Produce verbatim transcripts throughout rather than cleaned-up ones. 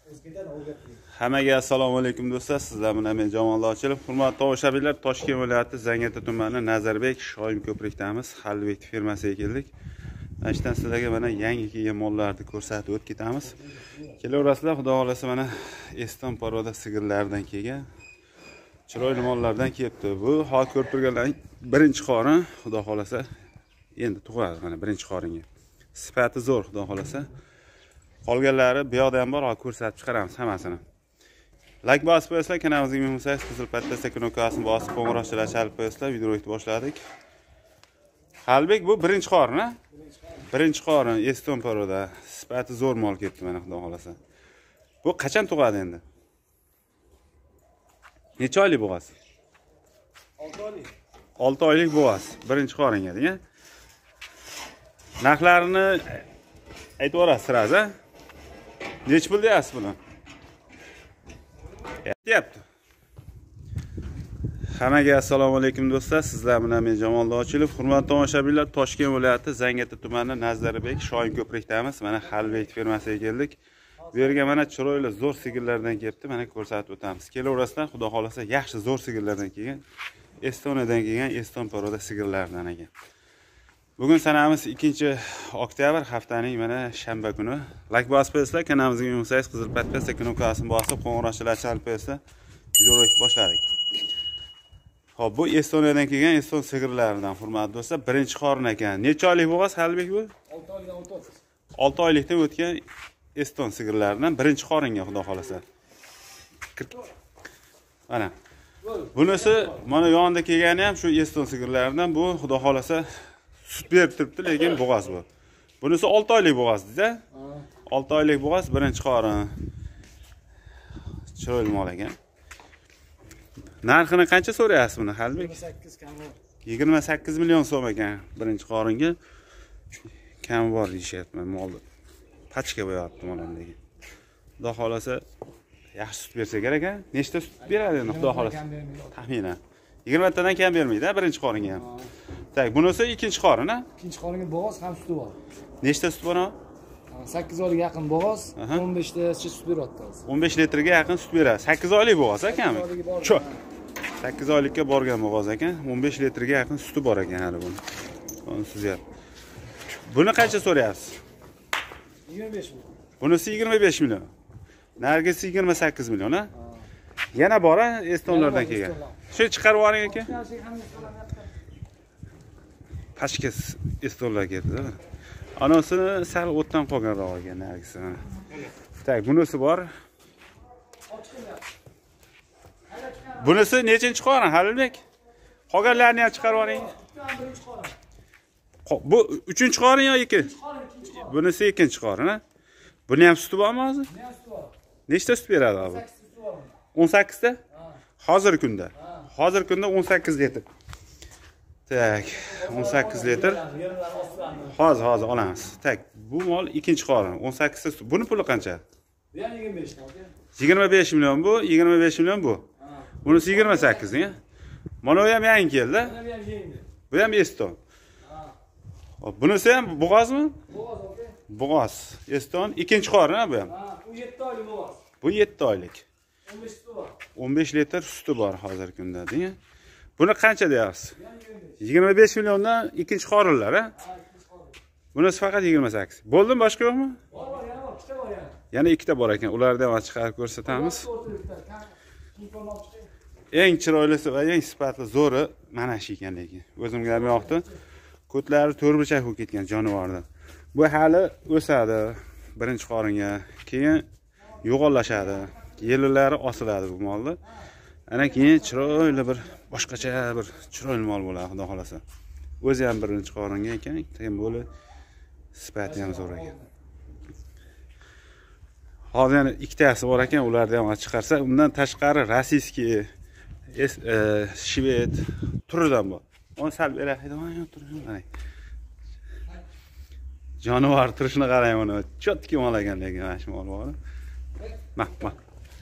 Hammaga assalomu alaykum do'stlar. Sizlar bilan men Jamollar Ochilov. Hurmatli tomoshabinlar, Toshkent viloyati Zangiota tumani Nazarbek Shoim ko'prikdamiz. Halbek firmasiga keldik. Ashdan sizlarga mana yangi kelgan mollarni ko'rsatib o'tib ketamiz. Kelaverasizlar, xudo xolasa mana Eston paroda sigirlardan kelgan chiroyli mollardan kelibdi. Bu hol ko'rib turganlarning birinchi qorin, xudo xolasa endi tug'adi mana birinchi qoringa. Sifati zo'r, xudo xolasa. Qolganlari bu yoqda ham bor, hozir ko'rsatib chiqaramiz hammasini. Like bosib qo'yasizlar, kanalimizga obuna bo'lsangiz, qizil pattasda knopkasini bosib qo'ng'iroqchalar chalib qo'yasizlar. Videoni boshladik. Halbek bu birinchi qorin, ha? Birinchi qorin Eston paroda. Sifati zo'r mol ketdi mana, xudo xolasa. Bu qachon tug'adi endi? Necha oylik bo'g'asi? olti oylik. olti oylik bo'g'asi. Birinchi qoringa, degan. Narxlarini aytib o'rasiz, ha? Nech pul deyapsiz buni? Deyapti. Hammaga assalomu alaykum do'stlar. Sizlar bilan men Jamollar Ochilov. Hurmatli tomoshabinlar, Toshkent viloyati Zangiota tumani Nazarbek Shoim ko'prikdamiz. Mana Halbek firmasiga keldik. Bu yerga mana chiroyli zo'r sigirlardan kelibdi. Mana ko'rsatib o'tamiz. Kelaverasizlar, xudo xolasa, yaxshi zo'r sigirlardan kelgan. Estoniyadan kelgan Eston paroda sigirlardan ekan. Bugun sanamiz ikkinchi oktyabr, haftaning mana shanba kuni. Like bosib qo'yasizlar, kanalimizga obuna bo'lsangiz, qizil pattasda knopkasini bosib qo'ng'iroqchalar chalib qo'yasizlar. Videoni boshladik. Xo'p, bu Estoniyadan kelgan Eston sigirlaridan, hurmatli do'stlar, birinchi qorin ekan. Necha oylik bo'g'as Halbek bu? olti oylik, olti oylik. olti oylikdan o'tgan Eston sigirlaridan birinchi qoringa, xudo xolasa. Mana. Bunisi mana yonida kelgani ham shu Eston sigirlaridan. Bu xudo xolasa sut berib turibdi, lekin bo'g'az bu. Bunisi olti oylik bo'g'az dedi-a? olti oylik bo'g'az, birinchi qorin. Chiroyli mol ekan. Narxini qancha so'rayapsiz buni, Halbek? yigirma sakkiz kam bor. yigirma sakkiz million so'm ekan birinchi qoringa. Kam bor deyishyapti molni. Pachka bo'yapti molamdagi. Xudo xolasa yaxshi sut bersa kerak a? Nechta sut beradi endi xudo xolasa? Taxminan yigirma tadan kam bermaydi, birinchi qoringa ham. Tak, bunisi ikkinchi qorin, a? Ikkinchi qoringa bo'g'oz ham suti bor. Nechta sut bor? sakkiz oyga yaqin bo'g'oz, o'n besh ta sut beryapti hozir. o'n besh litrga yaqin sut beradi. sakkiz oylik bo'g'oz ekanmi? Shu. sakkiz oylikka borgan bo'g'oz ekan, o'n besh litrga yaqin suti bor ekan hali buni. Buni sizyapti. Buni qancha so'rayapsiz? yigirma besh million. Bunisi yigirma besh million. Nargisi yigirma sakkiz million, ha? Yana bor, ha, Estonlardan kelgan. Shu chiqarib yuboring aka. Pashka Estonlar keldi. Anasini sal o'tdan qolganroq ekan nargisi. Tak, bunisi bor. Bunisi nechinchi qorin, Halbek? Qolganlarni ham chiqarib yuboring. Bu uchinchi qorin yo ikkinchi? Bunisi ikkinchi qorin, ha? Buni ham suti bormi hozir? Nechta sut beradi hozir? o'n sakkiz ta? Hozirgi kunda. Hozirgi kunda o'n sakkiz litr. Tak, o'n sakkiz litr. Hozir hozir olamiz. Tak, bu mol ikkinchi qorin, o'n sakkiz ta sut. Buni puli qancha? Bu ham yigirma besh ta. yigirma besh million bu, yigirma besh million bu. Bunisi yigirma sakkiz, ya. Mana bu ham yangi keldi. Bu ham Eston. Hop, bunisi ham bo'g'ozmi? Bo'g'oz, aka. Bo'g'oz. Eston ikkinchi qorin, ha bu ham. Ha, bu yetti oylik bo'g'oz. Bu yetti oylik. o'n besh suti bor. o'n besh litr suti bor hozirgi kunda, degan. Buni qancha deyapsiz? yigirma besh milliondan ikkinchi qorinlar, ha? Bunisi faqat yigirma sakkiz. Bo'ldimi, boshqa yo'qmi? Bor, bor, yana bor, ikkita bor yana. Yana ikkita bor ekan. Ularni ham chiqarib ko'rsatamiz. Eng chiroylisi va eng sifatli zo'ri mana shu ekan lekin. O'zimga ham yoqdi. Ko'tlari to'rtburchak bo'lib ketgan jonivordan. Bu hali o'sadi birinchi qoringa, keyin yo'g'onlashadi. Yellilari osiladi bu molni. Ana keyin chiroyli bir boshqacha bir chiroyli mol bo'ladi, xudo xolasa. O'zi ham birinchi qoringa ekan, keyin bo'lib sifati ham zo'r ekan. Hozir yana ikkitasi bor ekan, ularni ham chiqarsa, undan tashqari rossiyskiy, shved turidan bor. Onu sal beraydi, mana turishni qarang. Jonivor turishni qarang uni. Chotki mol ekan lekin mana shu mol bor. Mak, mak.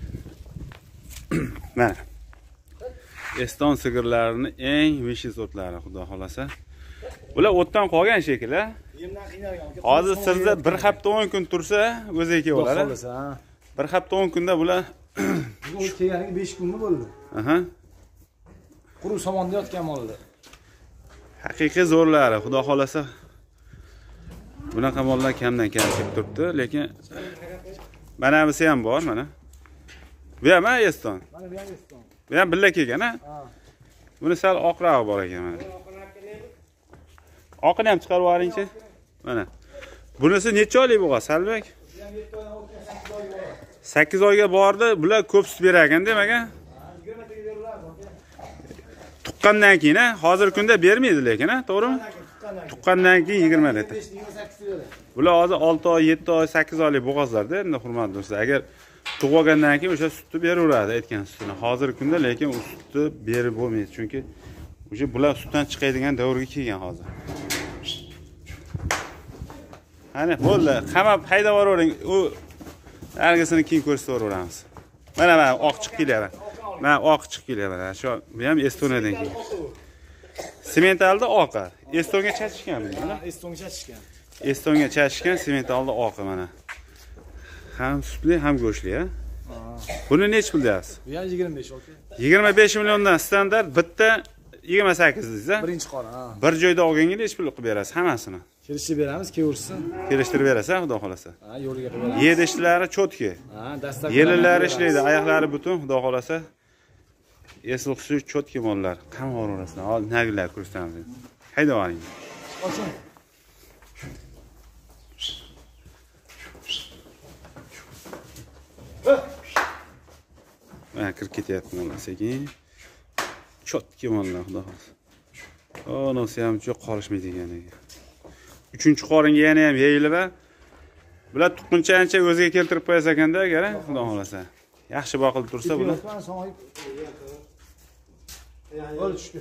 Mana. Eston sigirlarining eng vishi sortlari, xudo xolasa. Bular o'tdan qolgan shekilli. Yemdan qiynalgan. Hozir sizda bir hafta o'n kun tursa, o'ziga keladi. Bir hafta o'n kunda bular bu kelganiga besh kunmi bo'ldi. aha. Quruq somonda yotgan mollar. Haqiqiy zo'rlari, xudo xolasa. Bunaqa mollar kamdan kam kelib turibdi, lekin mana bunisi ham bor, mana. Bu ham Eston. Mana bu ham Eston. Bu ham billa kelgan, ha? Ha. Buni sal oqroq bor ekan mana. Oqini ham chiqarib yuboringchi. Mana. Bunisi necha oylik bo'lgan, Salbek? sakkiz oyga bordi, bular ko'p sut berar ekan, demak, ha? Tuqqandan keyin, ha? Hozirgi kunda bermaydi lekin, ha? To'g'rimi? Tuqqandan keyin yigirma litr. Bular hozir olti oy, yetti oy, sakkiz oylik bo'g'ozlarda, endi hurmatli do'stlar. Agar tug'ilgandan keyin o'sha sutni beraveradi, aytgan sutini. Hozirgi kunda lekin u sutni berib bo'lmaydi, chunki o'sha bular sutdan chiqadigan davrga kelgan hozir. Ana bo'ldi, qamab haydab yuboring. U nargisini keyin ko'rsataveramiz. Mana mana oq chiqib kelyapti. Mana oq chiqib kelyapti. Shu bu ham Estoniyadan kelgan. Sementalda oqi. Estonga chachishganmi, mana? Estonga chachishgan. Estonga chachishgan sementalda oqi mana. Ham sutli, ham go'shtli, ha? Buni nech pul deyapsiz? Bu ham yigirma besh aka. yigirma besh milliondan standart, bitta yigirma sakkiz deysiz, ha? Birinchi qora, ha. Bir joyda olganga nech pul qilib berasiz hammasini? Kelishib beramiz, keversin. Kelishtirib berasiz, xudo xolasa. Ha, yo'liga qo'yib beramiz. Yedishlari chotki. Ha, dastlab. Yelilari ishlaydi, oyoqlari butun, xudo xolasa. Esil xushi chotki mollar. Qam orasida. Hozir nagilar ko'rsatamiz. Haydab oling. Oching. Mana kirib ketyapti mollar sekin. Chotki mollar, xudo xolasa. Onasi ham juda qolishmaydi ekan. uchinchi qoringa yana ham yeyilib va bular tuqquncha ancha o'ziga keltirib qo'yasa ekanda, agar xudo xolasa. Yaxshi boqilib tursa bular. Bo'l tushdi.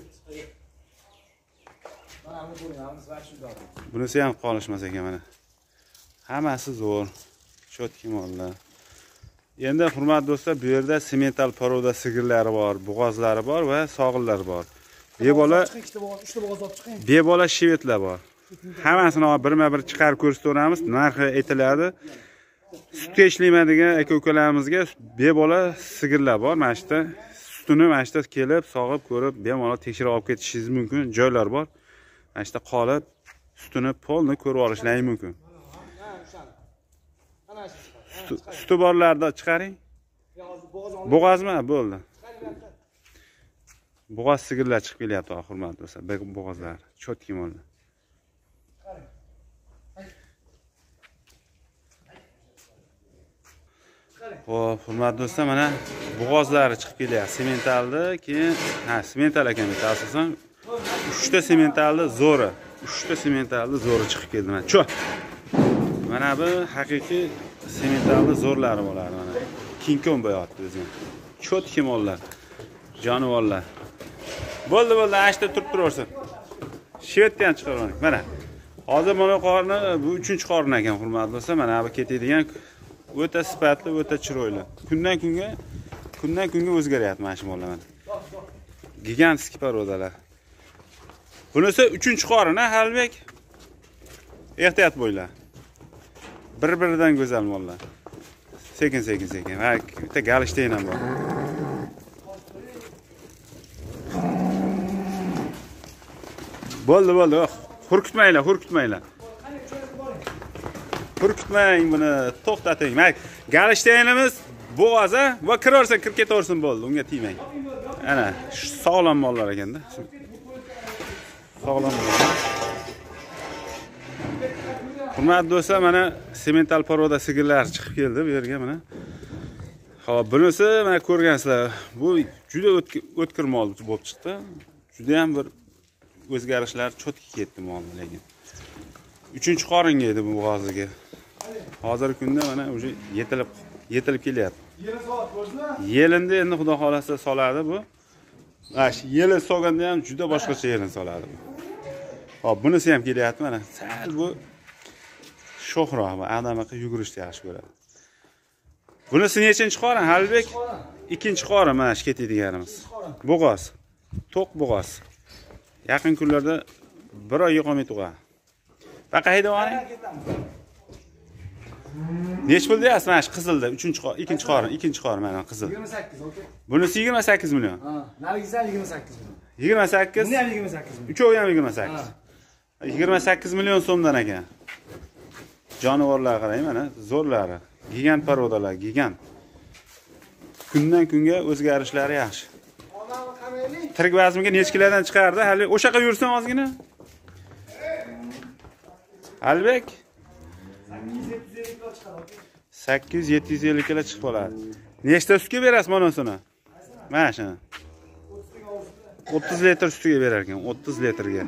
Bunisi ham qolishmas ekan mana. Hammasi zo'r. Chotki mollar. Endi hurmatli do'stlar, bu yerda semental paroda sigirlari bor, bo'g'ozlari bor va sog'illar bor. Bebola ikkita bo'g'oz, uchta bo'g'oz olib chiqing. Bebola shvetlar bor. Hammasini birma-bir chiqarib ko'rsataveramiz. Narxi aytiladi. Sutga ishlaydigan aka-ukalarimizga bebola sigirlar bor. Mana shu sutini mana shu kelib, sog'ib ko'rib, bemalol tekshirib olib ketishingiz mumkin. Joylar bor. Mana shu qolib, sutini polni ko'rib olishingiz mumkin. Suti borlarda chiqaring. Bo'g'ozmi? Bo'ldi. Bo'g'oz sigirlar chiqib kelyapti, hurmatli do'stlar. Bo'g'ozlar, chotki mollar. Xo'p, hurmatli do'stlar, mana bo'g'ozlari chiqib kelyapti. Sementalni, keyin ha, semental ekan bitta asosan. uchta sementalni zo'ri, uchta sementalni zo'ri chiqib keldi mana. Cho. Mana bu haqiqiy sementalni zo'rlari bo'ladi mana. Kinkon bo'yapti o'zim. Chotki mollar, jonivorlar. Bo'ldi, bo'ldi, ashta turib turaversin. Shvetni ham chiqaraman. Mana. Hozir mana qorni, bu uchinchi qorin ekan, hurmatli do'stlar. Mana bu ketadigan o'ta sifatli, o'ta chiroyli. Kundan kunga, kundan kunga o'zgaryapti mana shu mollar mana. Gigantskiy parodalar. Bunisi uchinchi qorin, ha, Halbek? Ehtiyot bo'ylar. Bir-biridan go'zal mollar. Sekin, sekin, sekin. Ha, bitta galishtayn ham bor. Bo'ldi, bo'ldi. Hurkitmanglar, hurkitmanglar. Hurkitmang buni, to'xtating. Mayk, galishtaynimiz bo'g'oza va kiraversin, kirib ketaversin bo'ldi. Unga tegmang. Ana, sog'lom mollar ekanda. Sog'lom mollar. Hurmatli do'stlar, mana semental paroda sigirlar chiqib keldi bu yerga mana. Xo'p, bunisi mana ko'rgansizlar. Bu juda o'tkir mol bo'lib chiqdi. Juda ham bir o'zgarishlar chotki ketdi molni lekin. uchinchi qoringa edi bu bo'g'oziga. Hozirgi kunda mana o'sha yetilib yetilib kelyapti. Yelin soat bo'ldimi? Yelindi endi xudo xolasa soladi bu. Mana shu yelin solganda ham juda boshqacha yelin soladi bu. Hop, bunisi ham kelyapti mana. Sal bu sho'xroq va adamaqa yugurishni yaxshi ko'radi. Bunisi nechinchi qorin, Halbek? Ikkinchi qorin mana shu ketadiganimiz. Bo'g'oz. To'q bo'g'oz. Yaqin kunlarda bir oyga qolmay tug'adi. Baqa haydab oling. Nech pul deyapsiz mana shu qizilda? uchinchi qor, ikkinchi qor, ikkinchi qor mana qizil. yigirma sakkiz, okey. Bunisi yigirma sakkiz million. Ha, narigisi ham yigirma sakkiz million. yigirma sakkiz. Buni ham yigirma sakkiz million. Uchovi ham yigirma sakkiz. yigirma sakkiz million so'mdan ekan. Jonivorlar qarang mana, zo'rlari. Gigant parodalar, gigant. Kundan kunga o'zgarishlari yaxshi. Tirik vazmiga necha kilodan chiqardi? Hali o'sha yoqqa yursin ozgina. Albek sakkiz yuz yetti yuz ellik kilo chiqib qoladi. Nechta sutga berasiz mana shuni? Mana shuni. o'ttiz litr sutiga berar ekan, o'ttiz litrga.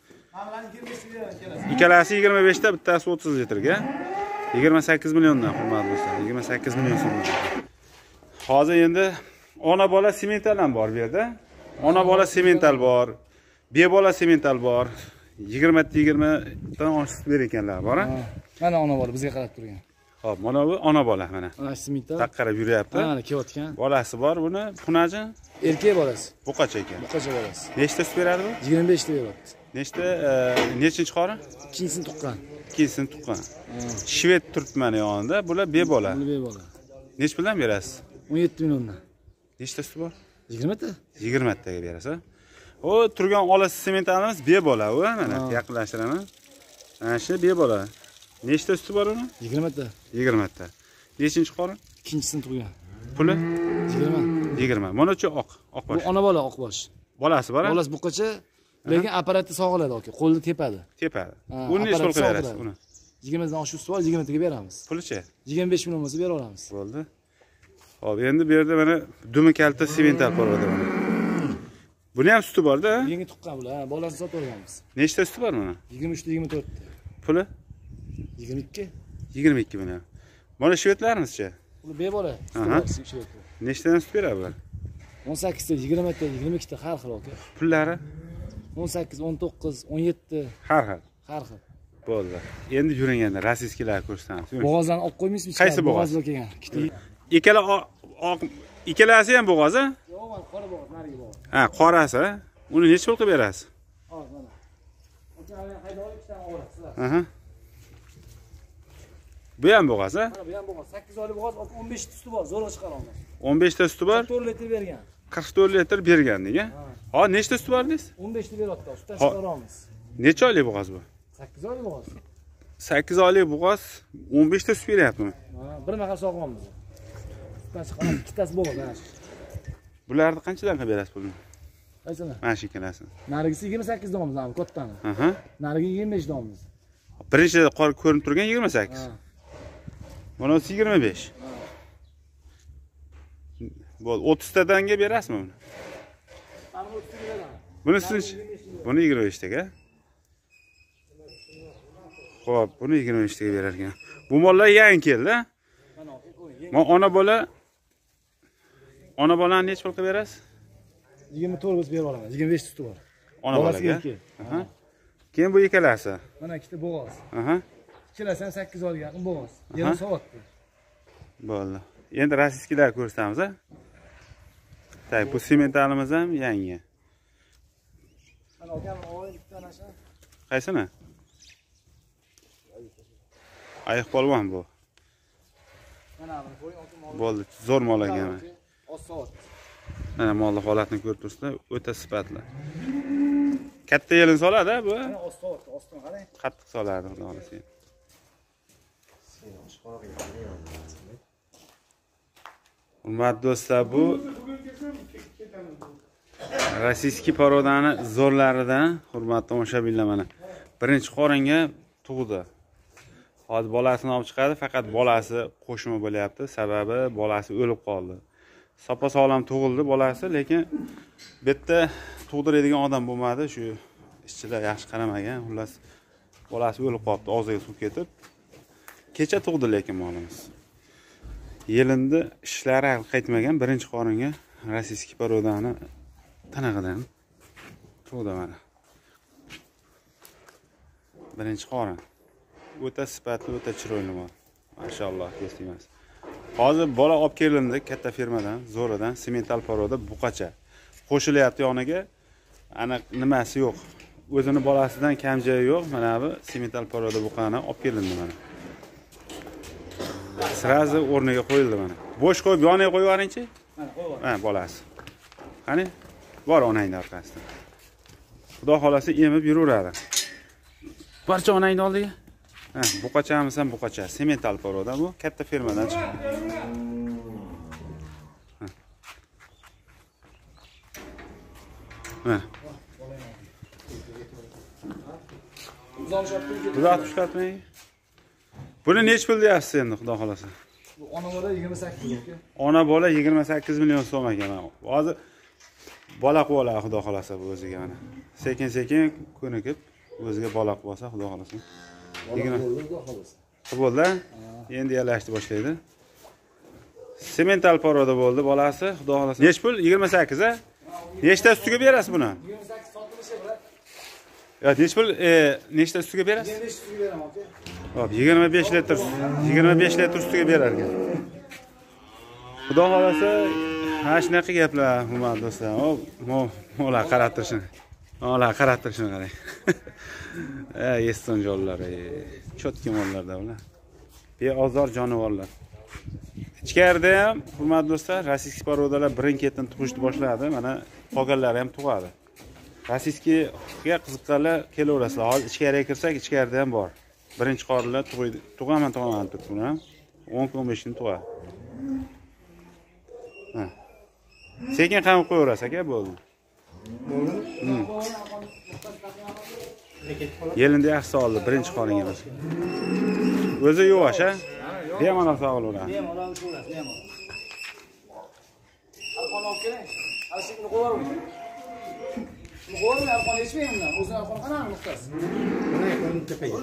Ikkalasi yigirma besh ta, bittasi o'ttiz litrga. yigirma sakkiz milliondan hurmatli do'stlar. yigirma sakkiz million so'mdan. Hozir endi ona bola semental ham bor bu yerda. Ona bola semental bor. Be bola semental bor. yigirma ta yigirma dan oshib ber ekanlar, bor a? Mana ona bola bizga qarab turgan. Xo'p, mana bu ona bola mana. Mana semental. Taq qarab yuryapti. Mana kelayotgan. Bolasi bor, buni punachi? Erkak bolasi. Buqacha ekan. Buqacha bolasi. Nechta sut beradi bu? yigirma besh ta beryapti. Nechta, nechinchi qori? Ikkinchisini tuqqan. Ikkinchisini tuqqan. Shved turibdi mana yonida. Bular be bola. Bular be bola. Nech puldan berasiz? o'n yetti milliondan. Nechta sut bor? yigirma ta. yigirma taga berasiz. O turgan olasi sementalimiz be bola, u mana yaqinlashtiraman. Mana shu be bola. Nechta suti bor uni? yigirma ta. yigirma ta. Nechinchi qori? Ikkinchisini tug'gan. Puli? yigirma. yigirma. Mana-chi oq, oq bosh. Bu ona bola oq bosh. Bolasi bor-a? Bolasi buqacha, lekin apparatni sog'iladi aka, qo'lni tepadi. Tepadi. Uni nech pulga berasiz uni? yigirma dan oshiq ustuvor yigirma taga beramiz. Pulichi? yigirma besh million bo'lsa bera olamiz. Bo'ldi. Hop, endi bu yerda mana dumi kalta semental bor edi mana. Buni ham suti bor-da? Yangi tuqqan bular, ha, bolasini sotib olganmiz. Nechta suti bor mana? yigirma uch ta yigirma to'rt ta. Puli? yigirma ikki. yigirma ikki million. Mana shvetlarimizchi? Ular be bola. Aha. Nechtadan sut beradi bular? o'n sakkiz ta, yigirma ta, yigirma ikki ta har xil aka. Pullari? o'n sakkiz, o'n to'qqiz, o'n yetti. Har xil. Har xil. Bo'ldi. Endi yuring endi rossiyskilar ko'rsatamiz. Bo'g'ozdan olib qo'ymaysizmi? Qaysi bo'g'oz? Bo'g'ozlar kelgan. Ikkala oq, ikkalasi ham bo'g'oz-a? Yo'q, mana qora bo'g'oz, narigi bo'g'oz. Ha, qorasi. Uni necha pul qilib berasiz? Hozir mana. Aka, hayda olib ikkita olasiz. Aha. Bu ham bo'g'oz-a? Mana bu ham bo'g'oz. sakkiz oylik bo'g'oz, o'n besh ta suti bor, zo'rg'a chiqara olmaysiz. o'n besh ta suti bor? qirq to'rt litr bergan. qirq to'rt litr bergan nega? Hozir nechta suti bor deysiz? o'n besh ta beryapti, sutdan chiqara olamiz. Necha oylik bo'g'oz bu? sakkiz oylik bo'g'oz. sakkiz oylik bo'g'oz o'n besh ta sut beryaptimi? Ha, bir mahal sog'monmiz. Sutdan chiqara ikkitasi bo'g'oz mana shu. Bularni qanchadan qilib berasiz pulni? Qaysini? Mana shu ikkalasini. Narigisi yigirma sakkiz domimiz, ham kattani. Aha. Narigi yigirma besh domimiz. Birinchida qor ko'rinib turgan yigirma sakkiz. Bunisi yigirma besh. Bo'ldi, o'ttiz tadanga berasizmi buni? Mana o'ttiz ta beraman. Bunisi buni yigirma besh taga. Xo'p, buni yigirma besh taga berar ekan. Bu mollar yangi keldi. Mana qo'y. Men ona bola ona bolani nech pul qilib berasiz? yigirma to'rt bo'lsa berib olaman. yigirma besh suti bor. Ona bolaga. Aha. Keyin bu ikkalasi. Mana ikkita bo'g'oz. Aha. Ikkalasi ham sakkiz oyga yaqin bo'g'oz. Yarim soatda. Bo'ldi. Endi rossiyskilar ko'rsatamiz a. Tay, bu sementalimiz ham yangi. Mana akam oy bitta ana shu. Qaysini? Ayiq polvon bu. Mana buni qo'ying, aka mol. Bo'ldi, zo'r mol ekan. oz soat. Mana molni holatini ko'rib turibsizlar, o'ta sifatli. Katta yelin soladi bu. Mana oz soat, ostdan qarang. Qattiq soladi, xudo xolasa. Hurmatli do'stlar, bu rossiyskiy parodani zo'rlaridan, hurmatli tomoshabinlar, mana birinchi qoringa tug'di. Hozir bolasini olib chiqadi, faqat bolasi qo'shma bo'lyapti, sababi bolasi o'lib qoldi. Sopa sog'lom tug'ildi bolasi, lekin bu yerda tug'diradigan odam bo'lmadi, shu ishchilar yaxshi qaramagan, xullas bolasi o'lib qolibdi, og'ziga suv ketib. Kecha tug'di lekin molimiz. Yelindi ishlari hali qaytmagan, birinchi qoringa rossiyskiy parodani tanag'idan tug'di mana. Birinchi qorin. O'ta sifatli, o'ta chiroyli mol. Mashalloh, kesdingmas. Hozir bola olib kelindi katta firmadan, zo'ridan, semental paroda buqacha. Qo'shilyapti yoniga. Aniq nimasi yo'q. O'zini bolasidan kam joyi yo'q. Mana bu semental paroda buqani olib kelindi mana. sirazi o'rniga qo'yildi mana. Bo'sh qo'yib yoniga qo'yib yuboringchi. Mana qo'yib. Ha, bolasi. Qani? Bor onangning orqasida. Xudo xolasa emib yuraveradi. Barcha onangning oldiga. Ha, buqachamiz ham buqacha. Semental poroda bu, katta fermadan chiqqan. Ha. Uzatib chiqartmang. Buni nech pul deyapsiz endi, xudo xolasa? Bu ona bola yigirma sakkiz aka. Ona bola yigirma sakkiz million so'm ekan. Hozir bola qilib oladi, xudo xolasa bu o'ziga mana. Sekin-sekin ko'nikib o'ziga bola qilib olsa, xudo xolasa. yigirma xudo xolasa. Bo'ldi. Endi yalashni boshlaydi. Semental poroda bo'ldi bolasi, xudo xolasa. Nech pul? yigirma sakkiz a? Nechta ustiga berasiz buni? yigirma sakkiz sotilishi bor. Ya nech pul, e, nechta ustiga berasiz? yigirma besh ustiga beraman aka. Hop, yigirma besh litr, yigirma besh litr ustiga berar ekan. Xudo xolasa, ha shunaqa gaplar, hurmatli do'stlar. Hop, mo'la qarab turishini. Mo'la qarab turishini qarang. Ey, eston jonlar, ey. Chotki mollarda ular. Beozor jonivorlar. Ichkarida ham, hurmatli do'stlar, rossiyskiy porodalar birin-ketin tug'ishni boshladi. Mana qolganlari ham tug'adi. Rossiyskiyga qiziqqanlar kelaverasizlar. Hozir ichkariga kirsak, ichkarida ham bor. Birinchi qorilar tug'aydi. Tug'aman, tug'aman turibdi buni ham. o'n o'n besh kun tug'adi. Ha. Sekin qamib qo'yaverasiz aka, bo'ldi. Bo'ldi. Yelindi yaxshi oldi, birinchi qoring emas. O'zi yuvash, ha? Bemalol sog'laveradi. Bemalol sog'laveradi, bemalol. Alqon olib keling. Hali shuni qo'yavermayman. Shuni qo'yavermayman, alqon yechmayman. O'zini alqon qanaqa nuqtasi? Buni ko'rib tepaga.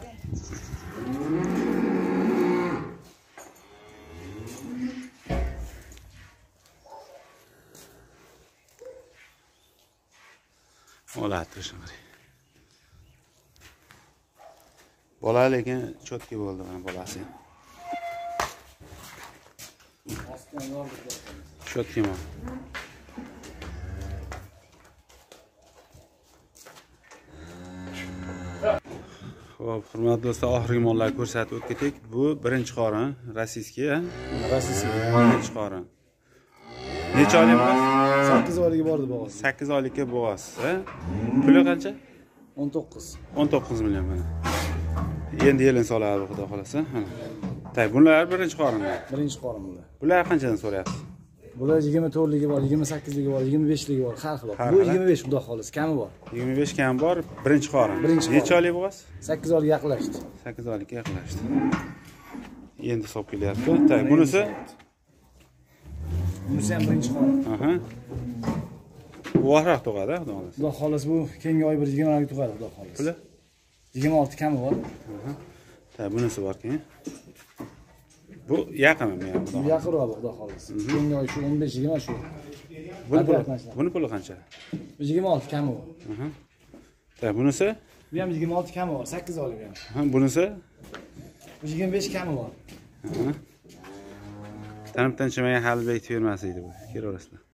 Ola turishim. Bola lekin chotki bo'ldi mana bolasi. Chotki mi? Xo'p, hurmatli do'stlar, oxirgi mollarni ko'rsatib o'tdik. Bu birinchi qorin, rossiyskiy, ha? Rossiyskiy. Birinchi qorin. Necha oylik bo'g'az? sakkiz oylik bordi bo'g'az. sakkiz oylikka bo'g'az, ha? Puli qancha? o'n to'qqiz. o'n to'qqiz million mana. Endi yelin soladi, xudo xolasa. Mana. Tay, bular birinchi qorinlar. Birinchi qorin bular. Bular qanchadan so'rayapsiz? Bular yigirma to'rtligi bor, yigirma sakkizligi bor, yigirma beshligi bor, har xil. Bu yigirma besh xudo xolasa, kami bor. yigirma besh kam bor, birinchi qorin. Necha oylik bo'g'az? sakkiz oylik yaqinlashdi. sakkiz oylikka yaqinlashdi. Endi hisob kelyapti. Tay, bunisi? Bunisi ham birinchi qorin. Aha. Uzoqroq tug'adi, xudo xolasa. Xudo xolasa bu keyingi oy bir yigirma oylik tug'adi, xudo xolasa. Puli? yigirma olti kami bor. Aha. Tay, bunisi bor keyin. Bu yaqinmi ham? Bu yaqinroq xudo xolasa. Keyingi oy shu o'n besh yigirma shu. Buni puli, buni puli qancha? Bu yigirma olti kami bor. Aha. Tay, bunisi? Bu ham yigirma olti kami bor, sakkiz oylik ham. Ha, bunisi? Bu yigirma besh kami bor. Aha. Tanib tinchimagan hali bekitib bermas edi bu. Kelaverasizlar.